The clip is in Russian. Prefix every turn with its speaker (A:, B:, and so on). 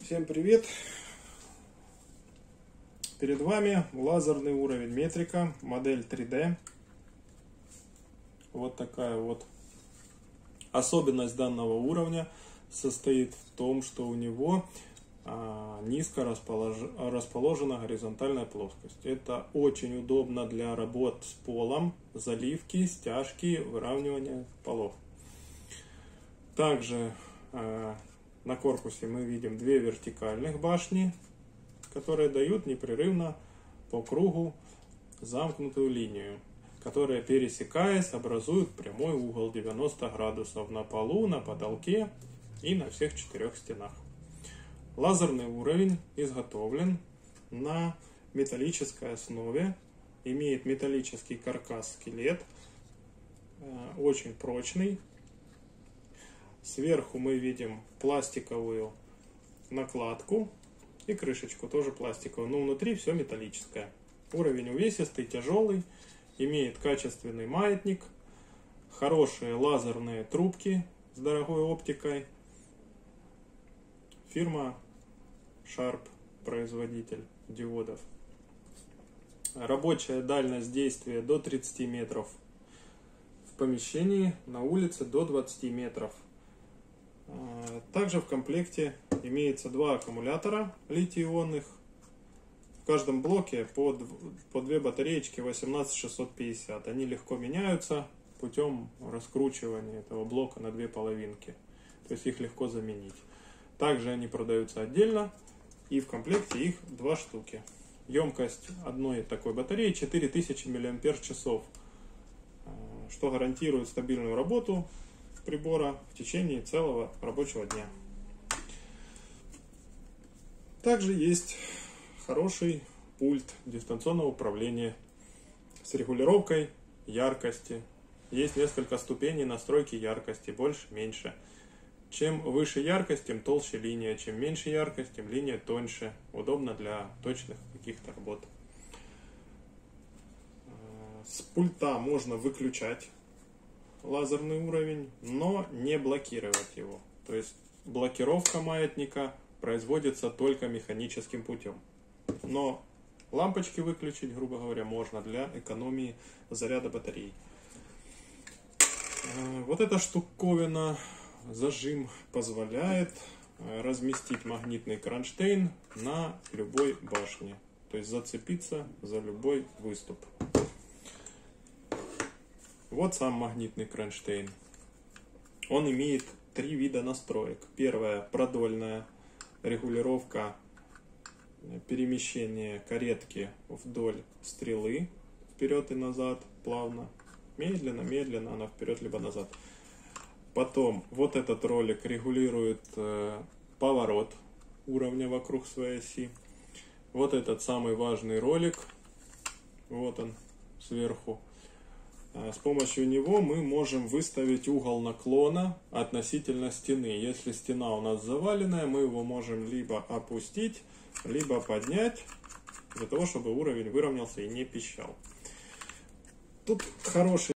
A: Всем привет! Перед вами лазерный уровень метрика, модель 3D. Вот такая вот особенность данного уровня состоит в том, что у него низко расположена горизонтальная плоскость. Это очень удобно для работ с полом, заливки, стяжки, выравнивания полов. Также на корпусе мы видим две вертикальных башни, которые дают непрерывно по кругу замкнутую линию, которая, пересекаясь, образует прямой угол 90 градусов на полу, на потолке и на всех четырех стенах. Лазерный уровень изготовлен на металлической основе, имеет металлический каркас-скелет, очень прочный. Сверху мы видим пластиковую накладку и крышечку, тоже пластиковую, но внутри все металлическое. Уровень увесистый, тяжелый, имеет качественный маятник, хорошие лазерные трубки с дорогой оптикой. Фирма Sharp, производитель диодов. Рабочая дальность действия до 30 метров в помещении, на улице до 20 метров. Также в комплекте имеется два аккумулятора литий-ионных. В каждом блоке по две батареечки 18650. Они легко меняются путем раскручивания этого блока на две половинки. То есть их легко заменить. Также они продаются отдельно. И в комплекте их два штуки. Емкость одной такой батареи 4000 мАч, что гарантирует стабильную работу прибора в течение целого рабочего дня. Также есть хороший пульт дистанционного управления с регулировкой яркости. Есть несколько ступеней настройки яркости, больше, меньше. Чем выше яркость, тем толще линия. Чем меньше яркость, тем линия тоньше. Удобно для точных каких-то работ. С пульта можно выключать лазерный уровень, но не блокировать его. То есть блокировка маятника производится только механическим путем. Но лампочки выключить, грубо говоря, можно для экономии заряда батареи. Вот эта штуковина, зажим, позволяет разместить магнитный кронштейн на любой башне. То есть зацепиться за любой выступ. Вот сам магнитный кронштейн. Он имеет три вида настроек. Первая — продольная регулировка перемещения каретки вдоль стрелы, вперед и назад, плавно. Медленно, медленно она вперед либо назад. Потом вот этот ролик регулирует поворот уровня вокруг своей оси. Вот этот самый важный ролик, вот он сверху. С помощью него мы можем выставить угол наклона относительно стены. Если стена у нас заваленная, мы его можем либо опустить, либо поднять, для того, чтобы уровень выровнялся и не пищал. Тут хороший